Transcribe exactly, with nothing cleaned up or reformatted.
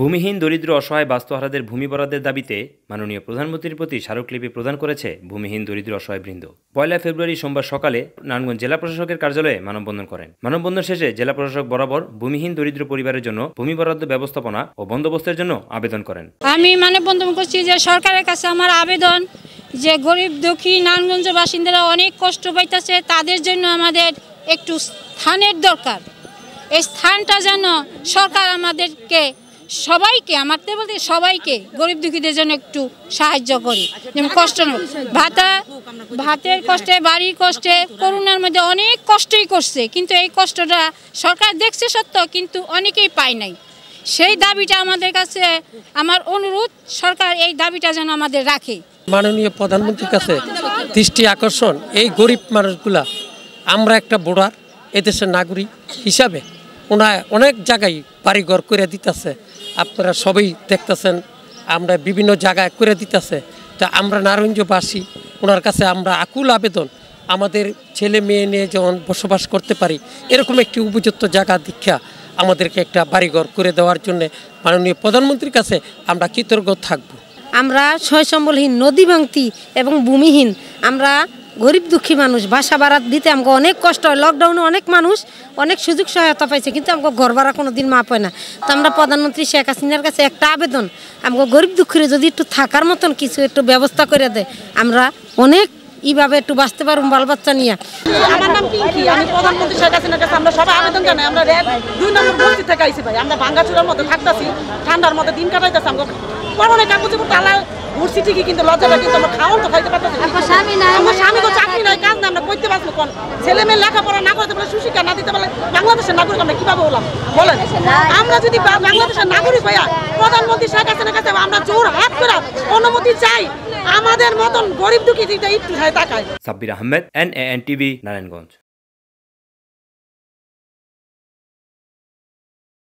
ভূমিহীন দরিদ্র অসহায় বাস্তুহারাদের ভূমি বরাদ্দের দাবিতে মাননীয় প্রধানমন্ত্রীর প্রতি স্মারকলিপি প্রদান করেছে ভূমিহীন দরিদ্র অসহায় বৃন্দ। পয়লা ফেব্রুয়ারি সোমবার সকালে নারায়ণগঞ্জ জেলা প্রশাসকের কার্যালয়ে মানববন্ধন করেন। মানববন্ধন শেষে জেলা প্রশাসক বরাবর ভূমিহীন দরিদ্র পরিবারের জন্য ভূমি বরাদ্দ ব্যবস্থাপনা ও বন্দোবস্তের জন্য আবেদন করেন। আমি মানববন্ধন করছি যে সরকারের কাছে আমার আবেদন যে গরিব দুঃখী নারায়ণগঞ্জের বাসিন্দারা অনেক কষ্ট পাইতেছে, তাদের জন্য আমাদের একটু স্থানের দরকার। এই স্থানটা যেন সরকার আমাদেরকে সবাইকে আমার তো বলতে সবাইকে গরিব দুঃখীদের জন্য একটু সাহায্য করি। যেমন কষ্ট ভাতা ভাতের কষ্টে, বাড়ির কষ্টে, করোনার মধ্যে অনেক কষ্টই করছে, কিন্তু এই কষ্টটা সরকার দেখছে সত্য, কিন্তু অনেকেই পায় নাই। সেই দাবিটা আমাদের কাছে আমার অনুরোধ, সরকার এই দাবিটা যেন আমাদের রাখে। মাননীয় প্রধানমন্ত্রীর কাছে দৃষ্টি আকর্ষণ, এই গরিব মানুষগুলা, আমরা একটা ভোটার এদেশের নাগরিক হিসাবে ওনার অনেক জায়গায় বাড়িঘর করে দিতেছে, আপনারা সবাই দেখতেছেন, আমরা বিভিন্ন জায়গায় করে দিতেছে। তা আমরা নারায়ণগঞ্জবাসী ওনার কাছে আমরা আকুল আবেদন, আমাদের ছেলে মেয়ে নিয়ে যেমন বসবাস করতে পারি এরকম একটি উপযুক্ত জায়গা দীক্ষা আমাদেরকে একটা বাড়িঘর করে দেওয়ার জন্য মাননীয় প্রধানমন্ত্রীর কাছে আমরা কৃতজ্ঞ থাকব। আমরা সয় সম্বলহীন, নদী ভাঙতি এবং ভূমিহীন, আমরা গরিব দুঃখী মানুষ, বাসা ভাড়া দিতে আমাকে অনেক কষ্ট হয়। লকডাউনে অনেক মানুষ অনেক সুযোগ সহায়তা পাইছে, কিন্তু আমাকে ঘর ভাড়া কোনো দিন মাপ হয় না। তো আমরা প্রধানমন্ত্রী শেখ হাসিনার কাছে একটা আবেদন, আমাকে গরিব দুঃখীরা যদি একটু থাকার মতন কিছু একটু ব্যবস্থা করে দেয়, আমরা অনেক এইভাবে একটু বাঁচতে পারবো বাল বাচ্চা নিয়ে। আমার নাম পিঙ্কি, আমি প্রধানমন্ত্রী শেখ হাসিনার কাছে আমরা সবাই আবেদন জানাই। আমরা দুই নম্বর বস্তি থেকে আইছি ভাই, আমরা ভাঙ্গাচুরার মধ্যে থাকতেছি, ঠান্ডার মধ্যে দিন কাটাইতেছি। আমাকে পরনে কাগজে তালা ঘুরছি ঠিকই, কিন্তু লজ্জাটা কিন্তু আমরা খাওয়ান তো খাইতে পারতেছি। আমার স্বামী তো চাকরি নাই, কাজ না, আমরা করতে পারবো কোন ছেলে মেয়ে লেখাপড়া না করতে পারলে, সুশিক্ষা না দিতে পারলে বাংলাদেশের নাগরিক আমরা কিভাবে হলাম বলেন? আমরা যদি বাংলাদেশের নাগরিক ভাইয়া প্রধানমন্ত্রী শেখ হাসিনার কাছে আমরা জোর হাত করে অনুমতি চাই, আমাদের মতন গরিব দুঃখী একটু তাকায়। Sabbir Ahmed, N A N TV, Narayanganj.